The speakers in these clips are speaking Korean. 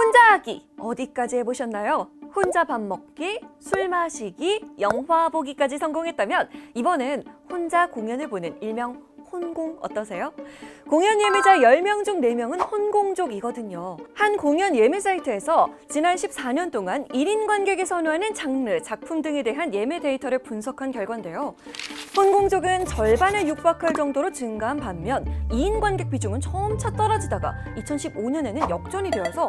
혼자 하기 어디까지 해보셨나요? 혼자 밥 먹기, 술 마시기, 영화 보기까지 성공했다면 이번엔 혼자 공연을 보는 일명 혼공 어떠세요? 공연 예매자 10명 중 4명은 혼공족이거든요. 한 공연 예매 사이트에서 지난 14년 동안 1인 관객이 선호하는 장르, 작품 등에 대한 예매 데이터를 분석한 결과인데요. 혼공족은 절반에 육박할 정도로 증가한 반면 2인 관객 비중은 점차 떨어지다가 2015년에는 역전이 되어서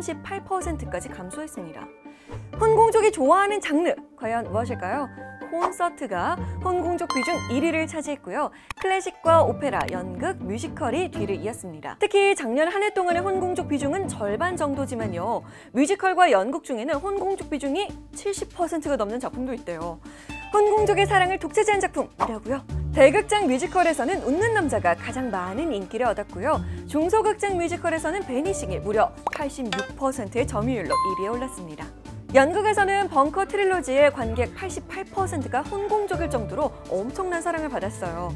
38%까지 감소했습니다. 혼공족이 좋아하는 장르, 과연 무엇일까요? 콘서트가 혼공족 비중 1위를 차지했고요. 클래식과 오페라, 연극, 뮤지컬이 뒤를 이었습니다. 특히 작년 한 해 동안의 혼공족 비중은 절반 정도지만요. 뮤지컬과 연극 중에는 혼공족 비중이 70%가 넘는 작품도 있대요. 혼공족의 사랑을 독차지한 작품이라고요? 대극장 뮤지컬에서는 웃는 남자가 가장 많은 인기를 얻었고요. 중소극장 뮤지컬에서는 베니싱이 무려 86%의 점유율로 1위에 올랐습니다. 연극에서는 벙커 트릴로지의 관객 88%가 혼공족일 정도로 엄청난 사랑을 받았어요.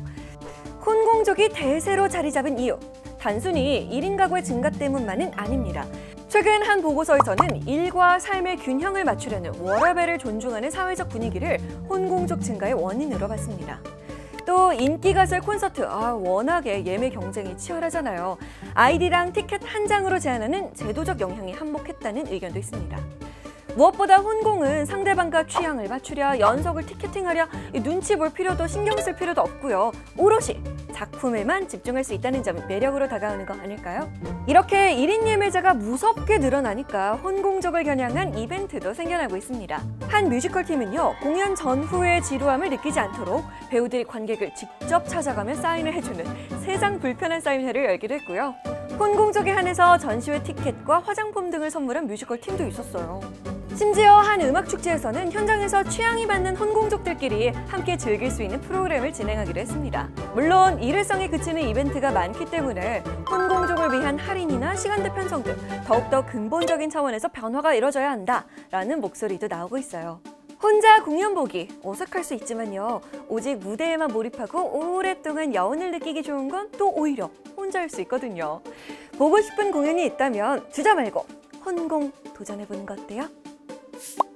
혼공족이 대세로 자리 잡은 이유, 단순히 1인 가구의 증가 때문만은 아닙니다. 최근 한 보고서에서는 일과 삶의 균형을 맞추려는 워라밸을 존중하는 사회적 분위기를 혼공족 증가의 원인으로 봤습니다. 또 인기 가수의 콘서트, 워낙에 예매 경쟁이 치열하잖아요. 아이디랑 티켓 한 장으로 제한하는 제도적 영향이 한몫했다는 의견도 있습니다. 무엇보다 혼공은 상대방과 취향을 맞추랴, 연석을 티켓팅하랴, 눈치 볼 필요도 신경 쓸 필요도 없고요. 오롯이 작품에만 집중할 수 있다는 점이 매력으로 다가오는 거 아닐까요? 이렇게 1인 예매자가 무섭게 늘어나니까 혼공족을 겨냥한 이벤트도 생겨나고 있습니다. 한 뮤지컬 팀은요, 공연 전후의 지루함을 느끼지 않도록 배우들이 관객을 직접 찾아가며 사인을 해주는 세상 불편한 사인회를 열기도 했고요. 혼공족에 한해서 전시회 티켓과 화장품 등을 선물한 뮤지컬 팀도 있었어요. 심지어 한 음악축제에서는 현장에서 취향이 맞는 혼공족들끼리 함께 즐길 수 있는 프로그램을 진행하기로 했습니다. 물론 일회성에 그치는 이벤트가 많기 때문에 혼공족을 위한 할인이나 시간대 편성 등 더욱더 근본적인 차원에서 변화가 이뤄져야 한다라는 목소리도 나오고 있어요. 혼자 공연 보기 어색할 수 있지만요. 오직 무대에만 몰입하고 오랫동안 여운을 느끼기 좋은 건 또 오히려 혼자일 수 있거든요. 보고 싶은 공연이 있다면 주저 말고 혼공 도전해보는 거 어때요?